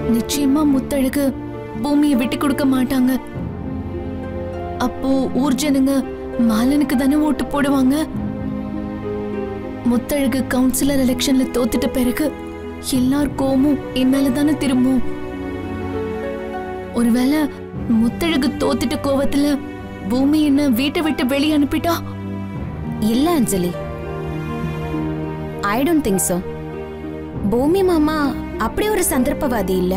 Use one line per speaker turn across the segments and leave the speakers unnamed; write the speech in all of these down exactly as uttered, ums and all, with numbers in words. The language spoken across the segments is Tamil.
நிச்சயமா முத்தழகு பூமியை விட்டு கொடுக்க மாட்டாங்க. அப்போ ஊர் ஜனங்க மாலனுக்கு தானே ஓட்டு போடுவாங்க. முத்தழகு கவுன்சிலர் எலெக்ஷன்ல தோத்துட்ட பிறகு எல்லார் கோமும் என் மேலதானே திரும்பும். ஒருவேளை முத்தழகு தோத்துட்ட கோவத்துல பூமி என்ன வீட்டை விட்டு வெளியே அனுப்பிட்டா?
இல்ல Anjali, I don't think so. பூமி மாமா அப்படி ஒரு சந்தர்ப்பவாதி இல்ல.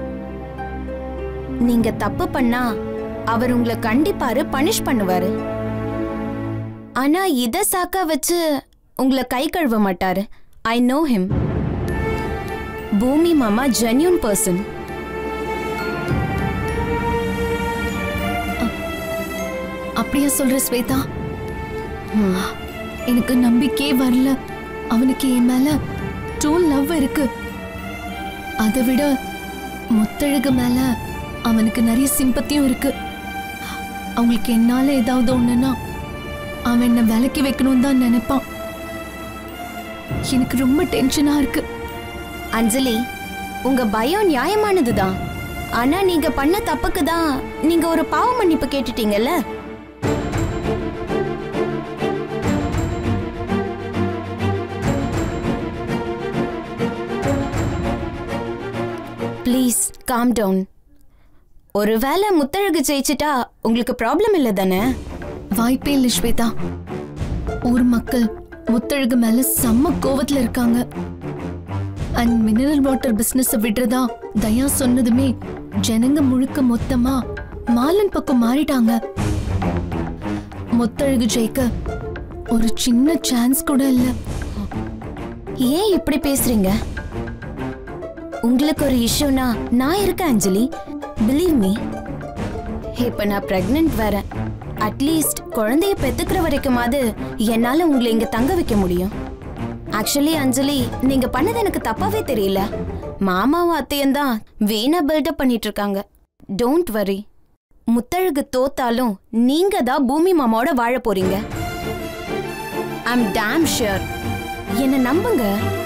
நீங்க தப்பு பண்ணா அவர் உங்களை கண்டிப்பாரு, பனிஷ் பண்ணுவாரு. ஆனா இத சாக்கா வச்சு உங்களை கை கழுவ மாட்டாரு. I know him. பூமி மாமா ஜென்யூன் பர்சன்.
அப்படியா சொல்ற ஸ்வேதா? எனக்கு நம்பிக்கையே வரல. அவனுக்கு என் மேல ட்ரூ லவ் இருக்கு. அதை விட முத்தழகு மேல அவனுக்கு நிறைய சிம்பத்தியும் இருக்கு. அவங்களுக்கு என்னால ஏதாவது ஒண்ணுன்னா அவன் என்ன விலக்கி வைக்கணும் தான் நினைப்பான். எனக்கு ரொம்ப டென்ஷனா இருக்கு.
அஞ்சலி, உங்க பயம் நியாயமானதுதான். ஆனா நீங்க பண்ண தப்புக்கு தான் நீங்க ஒரு பாவ மன்னிப்பு கேட்டுட்டீங்கல்ல. Please calm down. ஒருவேளை முத்தழகு ஜெயிச்சிட்டா உங்களுக்கு ப்ராப்ளம் இல்லை தானே?
வாய்ப்பே இல்லை ஸ்வேதா. ஊர் மக்கள் முத்தழகு மேல செம்ம கோவத்துல இருக்காங்க. அண்ட் மினரல் வாட்டர் பிசினஸ் விடுறதா தயா சொன்னதுமே ஜனங்க முழுக்க மொத்தமா மாலன் பக்கம் மாறிட்டாங்க. முத்தழகு ஜெயிக்க ஒரு சின்ன சான்ஸ் கூட இல்ல.
ஏன் இப்படி பேசுறீங்க? உங்களுக்கு ஒரு இஷ்யூனா நான் இருக்கேன் அஞ்சலி. Believe me. இப்ப நான் பிரெக்னன்ட் வேற. அட்லீஸ்ட் குழந்தைய பெத்துக்கிற வரைக்குமாவது என்னால உங்களை இங்க தங்க வைக்க முடியும். ஆக்சுவலி அஞ்சலி, நீங்க பண்ணது எனக்கு தப்பாவே தெரியல. மாமாவும் அத்தையும் தான் வீணா பில்டப் பண்ணிட்டு இருக்காங்க. Don't worry. முத்தழகு தோத்தாலும் நீங்க தான் பூமி மாமாவோட வாழ போறீங்க. I am damn sure. என்ன நம்புங்க.